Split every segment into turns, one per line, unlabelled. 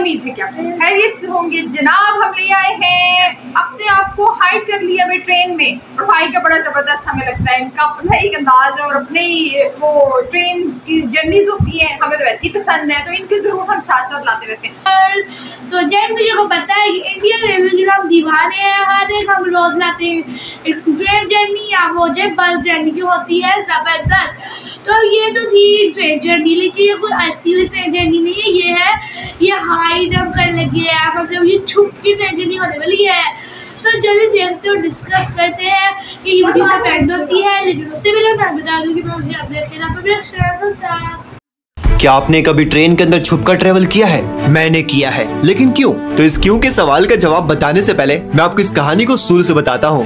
उम्मीद है कि आप खैरियत से होंगे। जनाब हम ले आए हैं, अपने आप को हाइड कर लिया है ट्रेन में, और भाई का बड़ा ज़बरदस्त हमें लगता है, इनका अपना एक अंदाज है और अपने ही वो ट्रेन की जर्नीज होती हैं, हमें तो वैसे ही पसंद है, तो इनके ज़रूर हम साथ साथ लाते रहते हैं।
तो जैसे मुझे को पता है कि इंडियन रेलवे की हम दीवाने हैं, हर एक हम रोज लाते हैं ट्रेन जर्नी या वो जो बस जर्नी जो होती है ज़बरदस्त। तो ये तो थी ट्रेन जर्नी, लेकिन ये कोई ऐसी हुई ट्रेन जर्नी नहीं है, ये हाइड हम कर लगे है, मतलब ये छुप की ट्रेन जर्नी होने वाली है। तो जल्दी देखते हो डिस्कस करते हैं कि ये वीडियो से पेंड होती है, लेकिन उससे पहले मैं बता दूँ कि मैं मुझे अपने खिलाफ
क्या आपने कभी ट्रेन के अंदर छुपकर ट्रेवल किया है? मैंने किया है, लेकिन क्यों? तो इस क्यों के सवाल का जवाब बताने से पहले मैं आपको इस कहानी को शुरू से बताता हूँ।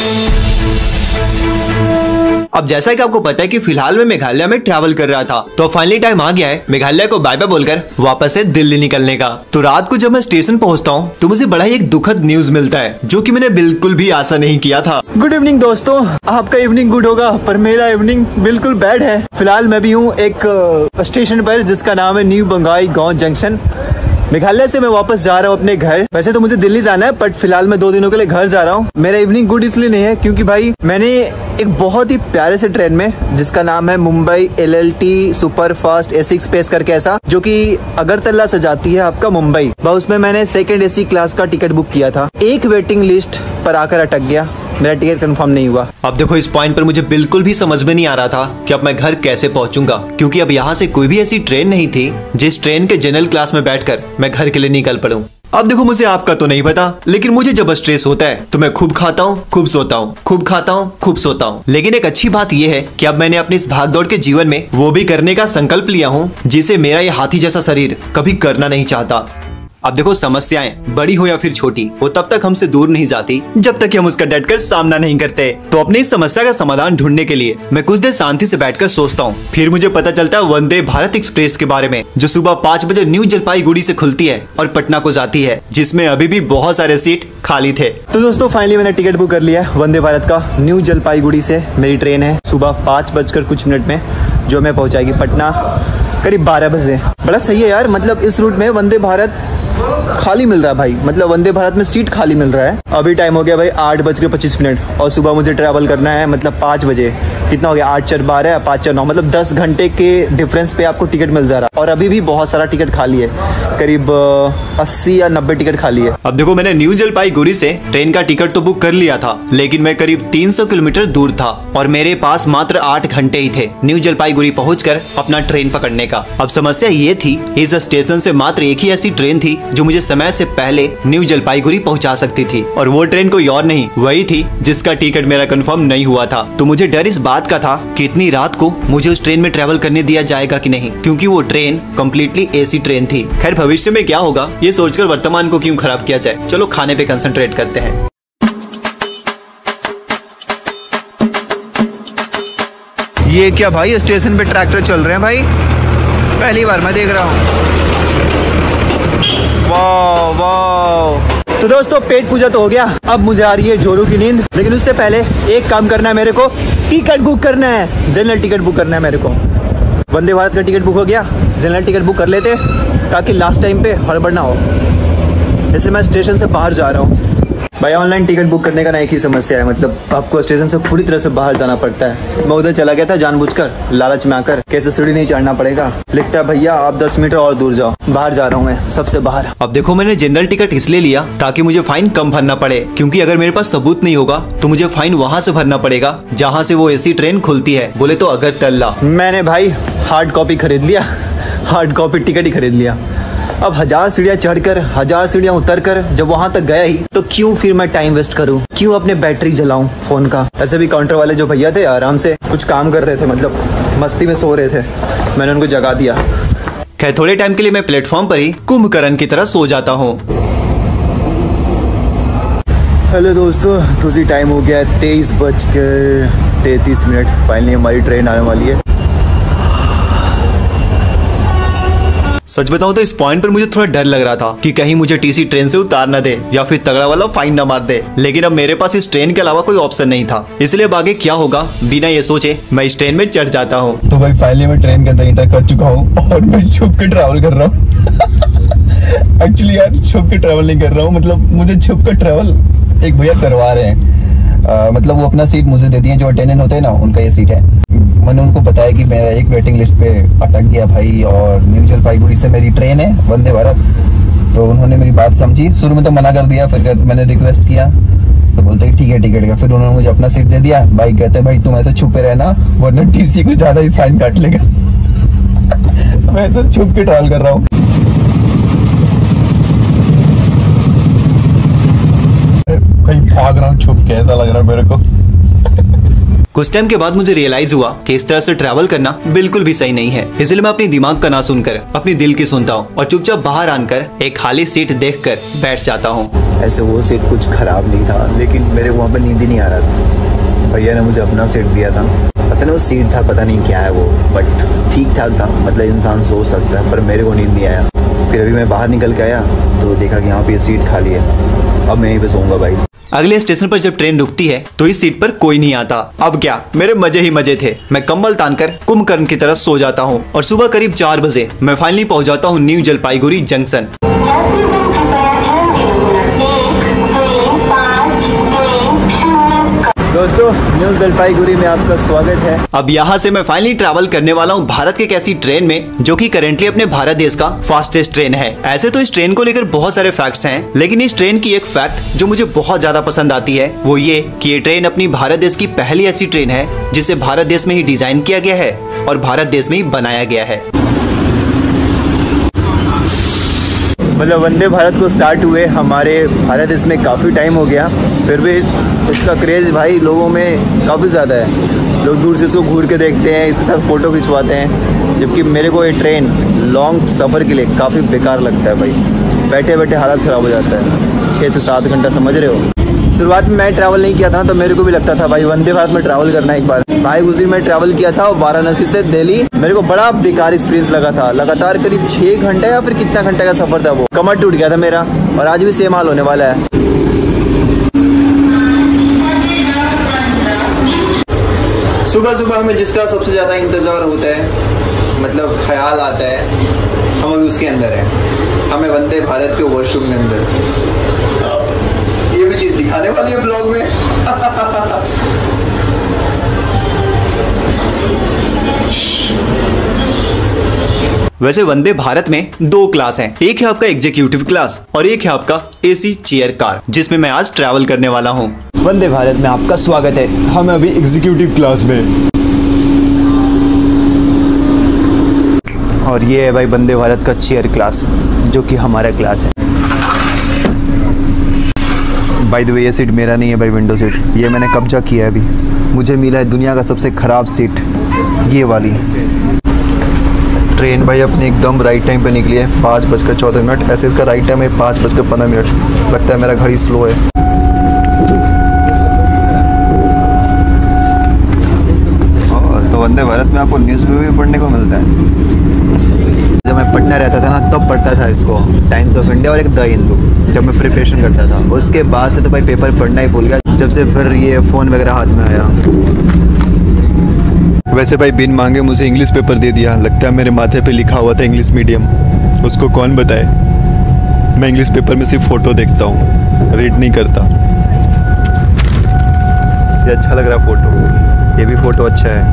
अब जैसा कि आपको पता है कि फिलहाल मैं मेघालय में ट्रैवल कर रहा था, तो फाइनली टाइम आ गया है मेघालय को बाय बाय बोलकर वापस से दिल्ली निकलने का। तो रात को जब मैं स्टेशन पहुंचता हूं, तो मुझे बड़ा ही एक दुखद न्यूज मिलता है, जो कि मैंने बिल्कुल भी आशा नहीं किया था।
गुड इवनिंग दोस्तों, आपका इवनिंग गुड होगा, पर मेरा इवनिंग बिल्कुल बैड है। फिलहाल मैं भी हूँ एक स्टेशन पर जिसका नाम है न्यू बंगाई गाँव जंक्शन। मेघालय से मैं वापस जा रहा हूँ अपने घर। वैसे तो मुझे दिल्ली जाना है, बट फिलहाल मैं 2 दिनों के लिए घर जा रहा हूँ। मेरा इवनिंग गुड इसलिए नहीं है क्योंकि भाई मैंने एक बहुत ही प्यारे से ट्रेन में, जिसका नाम है Mumbai LLT super fast AC express करके ऐसा, जो कि अगरतला से जाती है आपका मुंबई, उसमें मैंने सेकंड AC क्लास का टिकट बुक किया था। एक वेटिंग लिस्ट पर आकर अटक गया, मेरा टिकट कंफर्म नहीं हुआ।
अब देखो इस पॉइंट पर मुझे बिल्कुल भी समझ में नहीं आ रहा था कि अब मैं घर कैसे पहुंचूंगा, क्योंकि अब यहाँ से कोई भी ऐसी ट्रेन नहीं थी जिस ट्रेन के जनरल क्लास में बैठकर मैं घर के लिए निकल पड़ूं। अब देखो मुझे आपका तो नहीं पता, लेकिन मुझे जब स्ट्रेस होता है तो मैं खूब खाता हूँ, खूब सोता हूँ, खूब खाता हूँ, खूब सोता हूँ। लेकिन एक अच्छी बात यह है कि अब मैंने अपने इस भागदौड़ के जीवन में वो भी करने का संकल्प लिया हूँ जिसे मेरा ये हाथी जैसा शरीर कभी करना नहीं चाहता। अब देखो समस्याएं बड़ी हो या फिर छोटी, वो तब तक हमसे दूर नहीं जाती जब तक कि हम उसका डटकर सामना नहीं करते। तो अपनी इस समस्या का समाधान ढूंढने के लिए मैं कुछ देर शांति से बैठकर सोचता हूँ। फिर मुझे पता चलता है वंदे भारत एक्सप्रेस के बारे में, जो सुबह 5 बजे न्यू जलपाईगुड़ी से खुलती है और पटना को जाती है, जिसमें अभी भी बहुत सारे सीट खाली थे।
तो दोस्तों फाइनली मैंने टिकट बुक कर लिया वंदे भारत का। न्यू जलपाईगुड़ी से मेरी ट्रेन है सुबह 5 बजकर कुछ मिनट में, जो हमें पहुंचाएगी पटना करीब 12 बजे। बड़ा सही है यार, मतलब इस रूट में वंदे भारत खाली मिल रहा है भाई, मतलब वंदे भारत में सीट खाली मिल रहा है। अभी टाइम हो गया भाई 8:25 और सुबह मुझे ट्रैवल करना है मतलब 5 बजे। कितना हो गया 8 4 12 5 4 9, मतलब 10 घंटे के डिफरेंस पे आपको टिकट मिल जा रहा है। और अभी भी बहुत सारा टिकट खाली है, करीब 80 या 90 टिकट खाली है।
अब देखो मैंने न्यू जलपाईगुड़ी से ट्रेन का टिकट तो बुक कर लिया था, लेकिन मैं करीब 300 किलोमीटर दूर था और मेरे पास मात्र 8 घंटे ही थे न्यू जलपाईगुड़ी पहुंचकर अपना ट्रेन पकड़ने का। अब समस्या ये थी, इस स्टेशन से मात्र एक ही ऐसी ट्रेन थी जो मुझे समय से पहले न्यू जलपाईगुड़ी पहुंचा सकती थी, और वो ट्रेन कोई और नहीं वही थी जिसका टिकट मेरा कंफर्म नहीं हुआ था। तो मुझे डर इस बात का था कि इतनी रात को मुझे उस ट्रेन में ट्रैवल करने दिया जाएगा कि नहीं, क्योंकि वो ट्रेन कम्प्लीटली AC ट्रेन थी। खैर भविष्य में क्या होगा ये सोचकर वर्तमान को क्यों खराब किया जाए, चलो खाने पे कंसंट्रेट करते हैं।
ये क्या भाई, स्टेशन पे ट्रैक्टर चल रहे हैं भाई, पहली बार मैं देख रहा हूँ। वाह वाह। तो दोस्तों पेट पूजा तो हो गया, अब मुझे आ रही है जोरों की नींद, लेकिन उससे पहले एक काम करना है मेरे को, टिकट बुक करना है, जनरल टिकट बुक करना है मेरे को। वंदे भारत का टिकट बुक हो गया, जनरल टिकट बुक कर लेते ताकि लास्ट टाइम पे हड़बड़ ना हो। इसलिए मैं स्टेशन से बाहर जा रहा हूँ भाई। ऑनलाइन टिकट बुक करने का ना एक ही समस्या है, मतलब आपको स्टेशन से पूरी तरह से बाहर जाना पड़ता है। मैं उधर चला गया था जानबूझकर, लालच में आकर, कैसे सीढ़ी नहीं चढ़ना पड़ेगा। लिखता है भैया आप 10 मीटर और दूर जाओ। बाहर जा रहा हूँ मैं, सबसे बाहर।
अब देखो मैंने जनरल टिकट इसलिए लिया ताकि मुझे फाइन कम भरना पड़े, क्योंकि अगर मेरे पास सबूत नहीं होगा तो मुझे फाइन वहाँ से भरना पड़ेगा जहाँ से वो AC ट्रेन खुलती है, बोले तो अगरतला।
मैंने भाई हार्ड कॉपी खरीद लिया, हार्ड कॉपी टिकट ही खरीद लिया। अब 1000 सीढ़ियाँ चढ़कर 1000 सीढ़ियाँ उतरकर जब वहाँ तक गया ही, तो क्यों फिर मैं टाइम वेस्ट करूँ, क्यों अपने बैटरी जलाऊं फोन का। ऐसे भी काउंटर वाले जो भैया थे आराम से कुछ काम कर रहे थे, मतलब मस्ती में सो रहे थे, मैंने उनको जगा दिया।
खैर थोड़े टाइम के लिए मैं प्लेटफॉर्म पर ही कुंभकर्ण की तरह सो जाता हूँ।
हेलो दोस्तों, तो उसी टाइम हो गया 23:33। फाइनली हमारी ट्रेन आने वाली है।
सच बताऊं तो इस पॉइंट पर मुझे थोड़ा डर लग रहा था कि कहीं मुझे TC ट्रेन से उतार ना दे या फिर तगड़ा वाला फाइन ना मार दे, लेकिन अब मेरे पास इस ट्रेन के अलावा कोई ऑप्शन नहीं था। इसलिए अब आगे क्या होगा बिना ये सोचे मैं इस ट्रेन में चढ़ जाता हूँ।
तो भाई फाइनली मैं ट्रेन के अंदर एंटर कर चुका हूँ और मैं छुप के ट्रैवल कर रहा हूँ। एक्चुअली यार छुप के ट्रैवल नहीं कर रहा हूँ, मतलब मुझे छुप कर ट्रैवल एक भैया करवा रहे हैं। मतलब वो अपना सीट मुझे देती है, जो अटेंडेंट होते हैं ना उनका ये सीट है। मैंने उनको बताया कि मेरा एक वेटिंग लिस्ट पे अटक गया भाई, और न्यू जलपाईगुड़ी से मेरी ट्रेन है वंदे भारत। तो उन्होंने मेरी बात समझी, शुरू में तो मना कर दिया, फिर मैंने रिक्वेस्ट किया तो बोलते ठीक है ठीक है ठीक है। फिर उन्होंने मुझे अपना सीट दे दिया। भाई कहते भाई तुम ऐसे छुपे रहना वरना टीसी को ज्यादा ही फाइन काट लेगा। मैं ऐसे छुप के ट्रैवल कर रहा हूँ। कहीं भाग रहा हूँ छुप के, ऐसा लग रहा है मेरे को।
कुछ टाइम के बाद मुझे रियलाइज हुआ कि इस तरह से ट्रैवल करना बिल्कुल भी सही नहीं है, इसलिए मैं अपनी दिमाग का ना सुनकर अपनी दिल की सुनता हूँ और चुपचाप बाहर आकर एक खाली सीट देखकर बैठ जाता हूँ।
ऐसे वो सीट कुछ खराब नहीं था, लेकिन मेरे वहाँ पे नींद ही नहीं आ रहा था। भैया ने मुझे अपना सीट दिया था, पता नहीं वो सीट था, पता नहीं क्या है वो, बट ठीक ठाक था, मतलब इंसान सो सकता है, पर मेरे को नींद नहीं आया। फिर अभी मैं बाहर निकल के आया तो देखा कि यहाँ पे सीट खाली है। अब मैं यहीं पे सोऊंगा भाई।
अगले स्टेशन पर जब ट्रेन रुकती है तो इस सीट पर कोई नहीं आता। अब क्या, मेरे मजे ही मजे थे। मैं कंबल तानकर कुंभकर्ण की तरह सो जाता हूँ और सुबह करीब 4 बजे मैं फाइनली पहुँच जाता हूँ न्यू जलपाईगुड़ी जंक्शन।
दोस्तों न्यू जलपाईगुड़ी में आपका स्वागत है।
अब यहाँ से मैं फाइनली ट्रैवल करने वाला हूँ भारत के एक ऐसी ट्रेन में जो कि करेंटली अपने भारत देश का फास्टेस्ट ट्रेन है। ऐसे तो इस ट्रेन को लेकर बहुत सारे फैक्ट्स हैं, लेकिन इस ट्रेन की एक फैक्ट जो मुझे बहुत ज्यादा पसंद आती है वो ये कि ये ट्रेन अपनी भारत देश की पहली ऐसी ट्रेन है जिसे भारत देश में ही डिजाइन किया गया है और भारत देश में ही बनाया गया है।
मतलब वंदे भारत को स्टार्ट हुए हमारे भारत देश में काफ़ी टाइम हो गया, फिर भी इसका क्रेज़ भाई लोगों में काफ़ी ज़्यादा है। लोग दूर से इसको घूर के देखते हैं, इसके साथ फ़ोटो खिंचवाते हैं, जबकि मेरे को ये ट्रेन लॉन्ग सफ़र के लिए काफ़ी बेकार लगता है भाई। बैठे बैठे हालत ख़राब हो जाता है, 6 से 7 घंटा, समझ रहे हो। शुरुआत में मैं ट्रैवल नहीं किया था ना तो मेरे को भी लगता था भाई वंदे भारत में ट्रैवल करना एक बार। भाई उस दिन मैं ट्रैवल किया था वाराणसी से दिल्ली, मेरे को बड़ा बेकार एक्सपीरियंस लगा था। लगातार करीब 6 घंटे या फिर कितना घंटे का सफर था, वो कमर टूट गया था मेरा, और आज भी सेम हाल होने वाला है। सुबह सुबह हमें जिसका सबसे ज्यादा इंतजार होता है, मतलब ख्याल आता है, हम अभी उसके अंदर है। हमें वंदे भारत के वॉशरूम के अंदर ये भी चीज दिखाने वाली है ब्लॉग में।
वैसे वंदे भारत में 2 क्लास हैं, एक है आपका एग्जीक्यूटिव क्लास और एक है आपका एसी चेयर कार, जिसमें मैं आज ट्रैवल करने वाला हूँ।
वंदे भारत में आपका स्वागत है, हम अभी एग्जीक्यूटिव क्लास में, और ये है भाई वंदे भारत का चेयर क्लास जो कि हमारा क्लास है। बाय द वे ये सीट मेरा नहीं है भाई, विंडो सीट, ये मैंने कब्जा किया है अभी। मुझे मिला है दुनिया का सबसे ख़राब सीट, ये वाली। ट्रेन भाई अपने एकदम राइट टाइम पे निकली है, 5:14। ऐसे इसका राइट टाइम है 5:15। लगता है मेरा घड़ी स्लो है। तो वंदे भारत में आपको न्यूज़पेपर भी पढ़ने को मिलता है। जब मैं पढ़ना रहता था ना तब पढ़ता था इसको, टाइम्स ऑफ इंडिया और एक द हिंदू, जब मैं प्रिपरेशन करता था। उसके बाद से तो भाई पेपर पढ़ना ही भूल गया, जब से फिर ये फ़ोन वगैरह हाथ में आया। वैसे भाई बिन मांगे मुझे इंग्लिश पेपर दे दिया, लगता है मेरे माथे पे लिखा हुआ था इंग्लिश मीडियम, उसको कौन बताए। मैं इंग्लिश पेपर में सिर्फ फ़ोटो देखता हूँ, रीड नहीं करता। ये अच्छा लग रहा है फ़ोटो, ये भी फ़ोटो अच्छा है।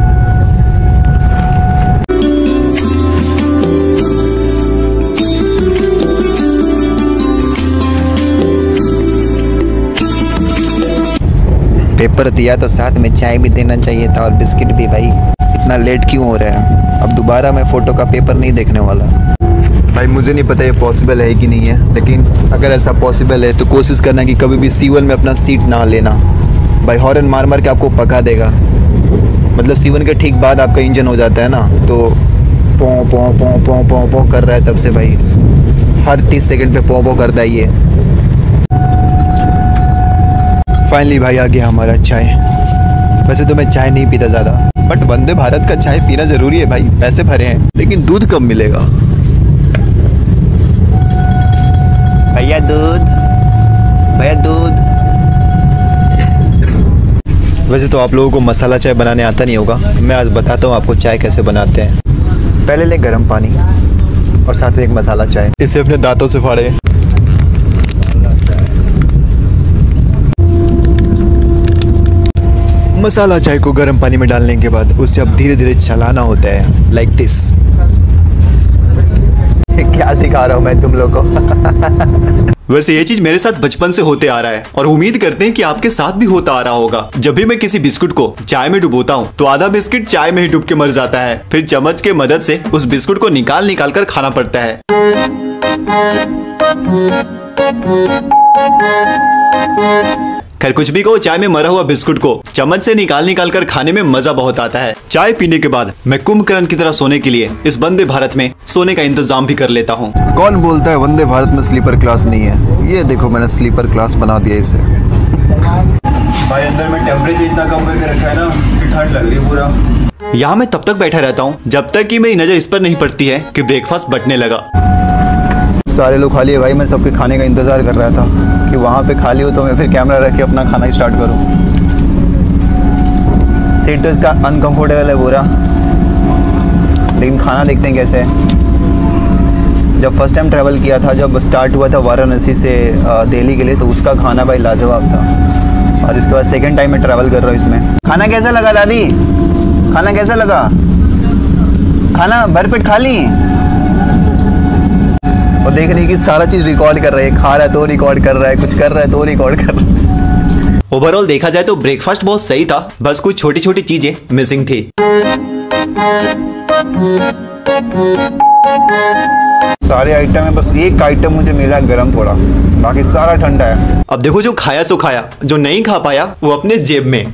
पेपर दिया तो साथ में चाय भी देना चाहिए था और बिस्किट भी। भाई इतना लेट क्यों हो रहा है, अब दोबारा मैं फ़ोटो का पेपर नहीं देखने वाला। भाई मुझे नहीं पता ये पॉसिबल है कि नहीं है, लेकिन अगर ऐसा पॉसिबल है तो कोशिश करना कि कभी भी C1 में अपना सीट ना लेना। भाई हॉर्न मार मार के आपको पका देगा, मतलब C1 के ठीक बाद आपका इंजन हो जाता है ना, तो पों पों पों पों पों पों कर रहा है तब से भाई, हर 30 सेकंड पे पों पों करता है ये। फाइनली भाई आ गया हमारा चाय। वैसे तो मैं चाय नहीं पीता ज़्यादा, बट वंदे भारत का चाय पीना ज़रूरी है भाई, पैसे भरे हैं। लेकिन दूध कब मिलेगा भैया, दूध भैया दूध। वैसे तो आप लोगों को मसाला चाय बनाने आता नहीं होगा, मैं आज बताता हूँ आपको चाय कैसे बनाते हैं। पहले ले गर्म पानी, और साथ में एक मसाला चाय। इसे अपने दांतों से फाड़े। मसाला चाय को गर्म पानी में डालने के बाद उसे अब धीरे धीरे चलाना होता है, लाइक दिस। क्या सिखा रहा हूँ मैं तुम लोगों को।
वैसे ये चीज मेरे साथ बचपन से होते आ रहा है और उम्मीद करते हैं कि आपके साथ भी होता आ रहा होगा। जब भी मैं किसी बिस्कुट को चाय में डुबोता हूँ तो आधा बिस्किट चाय में ही डूब के मर जाता है। फिर चम्मच के मदद से उस बिस्कुट को निकाल कर खाना पड़ता है। खैर कुछ भी कहो, चाय में मरा हुआ बिस्कुट को चम्मच से निकाल कर खाने में मजा बहुत आता है। चाय पीने के बाद मैं कुंभकर्ण की तरह सोने के लिए इस वंदे भारत में सोने का इंतजाम भी कर लेता हूँ।
कौन बोलता है वंदे भारत में स्लीपर क्लास नहीं है? ये देखो मैंने स्लीपर क्लास बना दिया इसे।
भाई अंदर में टेम्परेचर इतना कम करके रखा है ना कि ठंड लग रही है पूरा। यहाँ मैं तब तक बैठा रहता हूँ जब तक कि मेरी नजर इस पर नहीं पड़ती है कि ब्रेकफास्ट बटने लगा।
सारे लोग खाली है भाई, मैं सबके खाने का इंतजार कर रहा था कि वहाँ पे खाली हो तो मैं फिर कैमरा रख के अपना खाना स्टार्ट करूँ। सीट तो इसका अनकंफर्टेबल है पूरा, लेकिन खाना देखते हैं कैसे है। जब फर्स्ट टाइम ट्रैवल किया था, जब स्टार्ट हुआ था वाराणसी से दिल्ली के लिए, तो उसका खाना भाई लाजवाब था। और इसके बाद सेकेंड टाइम मैं ट्रैवल कर रहा हूँ इसमें। खाना कैसा लगा दादी? खाना कैसा लगा? खाना भरपेट खा ली? और देख रही कि सारा चीज रिकॉर्ड कर रहा है, खा रहा है तो रिकॉर्ड कर रहा है, कुछ कर रहा है तो रिकॉर्ड कर रहा है।
ओवरऑल देखा जाए तो ब्रेकफास्ट बहुत सही था, बस कुछ छोटी छोटी चीजें मिसिंग थी।
सारे आइटम है, बस एक आइटम मुझे मिला गरम थोड़ा, बाकी सारा ठंडा है।
अब देखो जो खाया सो खाया, जो नहीं खा पाया वो अपने जेब में।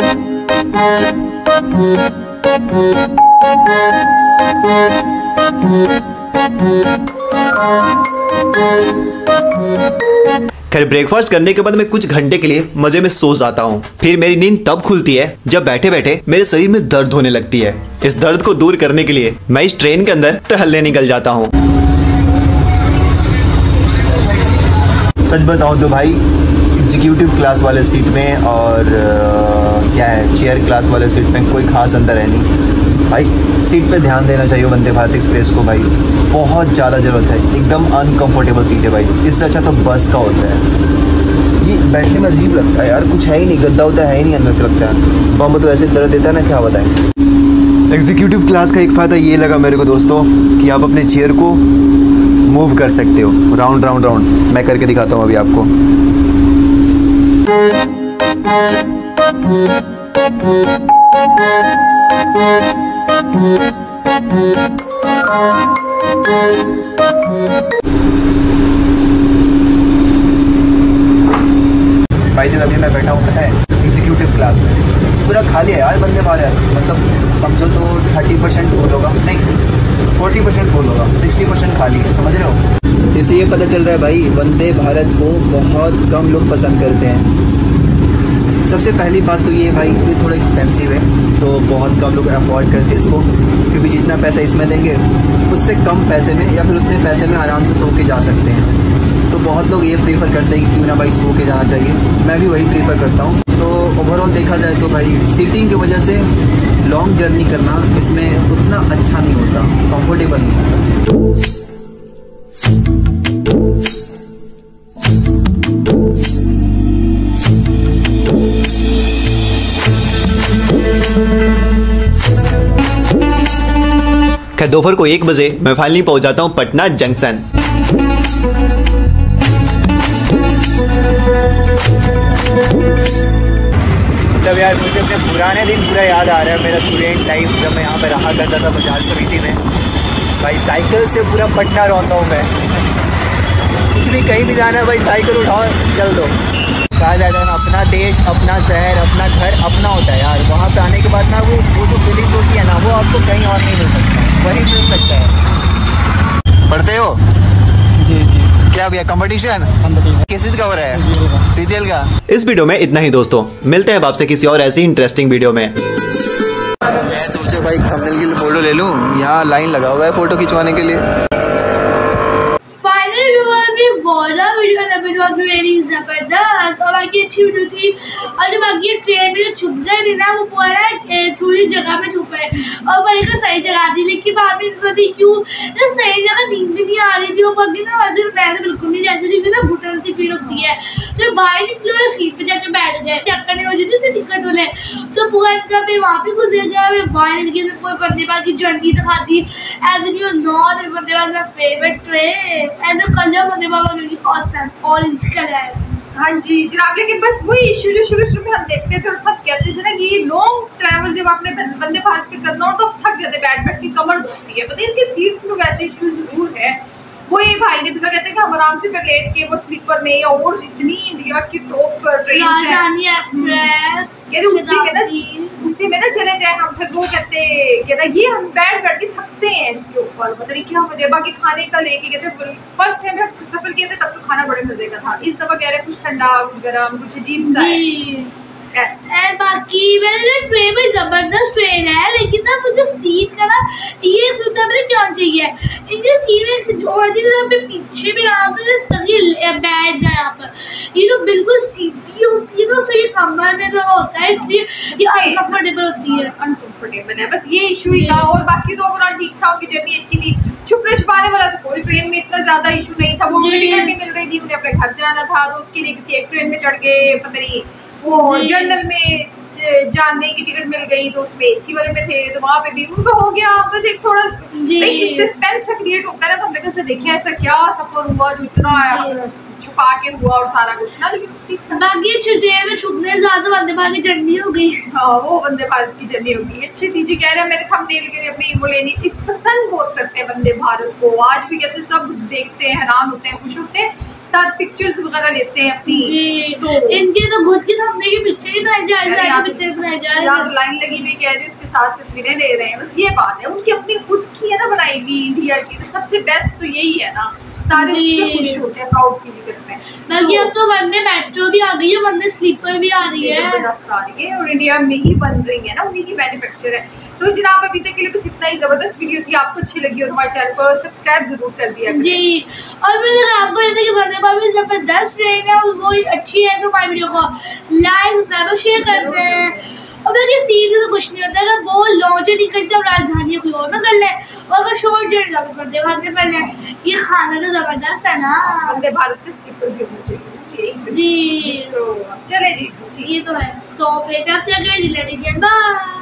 खैर ब्रेकफास्ट करने के बाद मैं कुछ घंटे के लिए मजे में सो जाता हूँ। फिर मेरी नींद तब खुलती है जब बैठे बैठे मेरे शरीर में दर्द होने लगती है। इस दर्द को दूर करने के लिए मैं इस ट्रेन के अंदर टहलने निकल जाता हूँ।
सच बताऊँ तो भाई एग्जीक्यूटिव क्लास वाले सीट में और क्या है चेयर क्लास वाले सीट में कोई खास अंतर है नहीं भाई। सीट पे ध्यान देना चाहिए वंदे भारत एक्सप्रेस को भाई, बहुत ज़्यादा ज़रूरत है। एकदम अनकंफर्टेबल सीट है भाई, इससे अच्छा तो बस का होता है। ये बैठने में अजीब लगता है यार, कुछ है ही नहीं, गद्दा होता है ही नहीं, अंदर से लगता है बम तो ऐसे दर्द देता है ना, क्या बताएं। एग्जीक्यूटिव क्लास का एक फ़ायदा ये लगा मेरे को दोस्तों कि आप अपने चेयर को मूव कर सकते हो राउंड राउंड राउंड। मैं करके दिखाता हूँ अभी आपको। भाई दिन अभी मैं बैठा हूँ है एग्जीक्यूटिव क्लास में, पूरा खाली है यार वंदे भारत। मतलब समझो तो 30% फुल होगा, नहीं 40% फुल होगा, 60% खाली है, समझ रहे हो। इससे ये पता चल रहा है भाई वंदे भारत को बहुत कम लोग पसंद करते हैं। सबसे पहली बात तो ये भाई ये थोड़ा एक्सपेंसिव है, तो बहुत कम लोग अफोर्ड करते हैं इसको, क्योंकि जितना पैसा इसमें देंगे उससे कम पैसे में या फिर उतने पैसे में आराम से सो के जा सकते हैं। तो बहुत लोग ये प्रीफर करते हैं कि क्यों ना भाई सो के जाना चाहिए, मैं भी वही प्रीफर करता हूँ। तो ओवरऑल देखा जाए तो भाई सीटिंग की वजह से लॉन्ग जर्नी करना इसमें उतना अच्छा नहीं होता, कंफर्टेबल नहीं होता।
खैर दोपहर को 1 बजे मैं फाइनली पहुंच जाता हूं पटना जंक्शन।
मतलब यार मुझे अपने पुराने दिन पूरा याद आ रहा है, मेरा स्टूडेंट लाइफ जब मैं यहाँ पे रहा करता था बाजार समिति में। भाई साइकिल से पूरा पटना रहता हूँ मैं, कुछ भी कहीं भी जाना है भाई साइकिल उठाओ चल दो। कहा जाता है ना अपना देश अपना शहर अपना घर अपना होता है यार। वहाँ पे आने के बाद ना वो जो फीलिंग होती है ना वो आपको कहीं और नहीं मिल सकता, वही मिल सकता है। पढ़ते हो? जी जी। क्या भैया कंपटीशन किस चीज का हो रहा है? सीजीएल का।
इस वीडियो में इतना ही दोस्तों, मिलते हैं आपसे किसी और ऐसी इंटरेस्टिंग वीडियो में।
मैं सोचा भाई थंबनेल के लिए फोटो ले लूं, यहाँ लाइन लगा हुआ है फोटो खिंचवाने के लिए।
Finally video it was very ज़बरदस्त और बाकी अच्छी वीडियो थी। और जो बाकी ये ट्रेन में जो छुप गए थे ना वो पूरा थोड़ी जगह में छुप गए और वही का सही जगह थी, लेकिन वहाँ पे थी क्यों तो सही जगह नींद भी नहीं आ रही थी। वो बाकी ना वैसे मैं बिल्कुल नहीं जैसे थी ना घुटन सी फील होती है। तो बाहर निकले और सीट पे जाके बैठ गए, चेक करने वाले थे टिकट वाले। तो पूरा इनका फिर वहाँ पे गुजर गया, फिर बाहर निकले तो पूरे वंदे भारत की जर्नी दिखाती as you know that Vande Bharat my favourite train and the colour Vande Bharat really awesome orange colour.
हाँ जी जनाब, लेकिन बस वही इशू जो शुरू में हम देखते थे और सब कहते थे ना कि ये लॉन्ग ट्रैवल जब आपने वंदे भारत पे करना हो तो थक जाते, बैठ की कमर दुखती है। पता है इनकी सीट्स में वैसे इशू जरूर है। वही भाई ने भी कहते हैं कि हम आराम से लेट के वो स्लीपर में या और जितनी इंडिया की टॉप ट्रेन
राजधानी एक्सप्रेस
उसी में ना चले जाए हम, फिर वो कहते ना ये हम बैठ के थकते हैं इसके ऊपर, पता नहीं क्या वजह। बाकी खाने का लेके कहते फर्स्ट टाइम जब सफर किया था तब तो खाना बड़े मजे का था, इस दफा कह रहे कुछ ठंडा गरम कुछ अजीब सा है।
बाकी मेरे ट्रेन में जबरदस्त ट्रेन है, लेकिन ना मुझे सीट का ना ये सुनना मुझे क्या चाहिए इनकी सीट में जो है पीछे भी आराम से सभी बैठ जाए यहाँ पर, ये तो बिल्कुल सीधी होती है ना, तो ये कमर में जो होता है इसलिए ये अनकंफर्टेबल होती है,
अनकंफर्टेबल है। बस ये इशू ही था और बाकी तो ओवरऑल ठीक था, उनकी जर्नी अच्छी थी। छुपने छुपाने वाला तो कोई ट्रेन में इतना ज्यादा इशू नहीं था। वो टिकट नहीं मिल रही थी, उन्हें अपने घर जाना था तो उसके लिए किसी एक ट्रेन में चढ़ के पता नहीं वो जनरल में जाने की टिकट मिल गई तो उसमें एसी वाले में थे तो वहाँ पे भी उनका हो गया। बस एक थोड़ा सस्पेंस क्रिएट होता है ना, तो हमने कैसे देखा ऐसा क्या सफर हुआ जो इतना छुपा के हुआ और सारा कुछ ना, लेकिन
बाकी छुट्टियों में छुपने ज्यादा वंदे भारत की जर्नी हो गई।
हाँ वो वंदे भारत की जर्नी हो गई अच्छी थी जी। कह रहे हैं मेरे थंबनेल के लिए अपनी वो लेनी थी, पसंद बहुत करते हैं वंदे भारत को, आज भी कहते सब देखते हैं हैरान होते हैं खुश होते हैं, साथ पिक्चर्स वगैरह लेते हैं अपनी।
तो इनके तो खुद की थंबनेल की पिक्चर ही बनाई जा रही है, पिक्चर बनाई जा रही है,
लाइन लगी हुई कह रही उसके साथ तस्वीरें ले रहे हैं। बस ये बात है उनकी अपनी खुद की है ना बनाई हुई इंडिया की, तो सबसे बेस्ट तो यही है ना, सारे उसमें खुश होते हैं, प्राउड फील करते हैं।
बल्कि अब तो वंदे मेट्रो भी आ गई है, वंदे स्लीपर भी आ रही है,
जबरदस्त आ रही है और इंडिया में ही बन रही है ना, उन्हीं की मैन्युफैक्चर है। तो जनाब अभी तक के लिए बस इतना ही जबरदस्त वीडियो थी, आपको अच्छी लगी हो तो हमारे चैनल को सब्सक्राइब जरूर कर दिया
जी। और मैंने आपको ये था कि वंदे भारत में जबरदस्त ट्रेन है वो अच्छी है तो हमारे वीडियो को लाइक सब्सक्राइब शेयर करते हैं। और बाकी सीट तो कुछ नहीं होता, अगर वो लॉन्च निकलती है राजधानी कोई और ना कर ले, और अगर शॉर्ट जर्नी जाकर वंदे भारत में कर ले, ये खाना तो जबरदस्त है ना,
वंदे भारत के स्लीपर भी होना चाहिए
जी।
चले जी
ये तो है 100 पे तक बाय।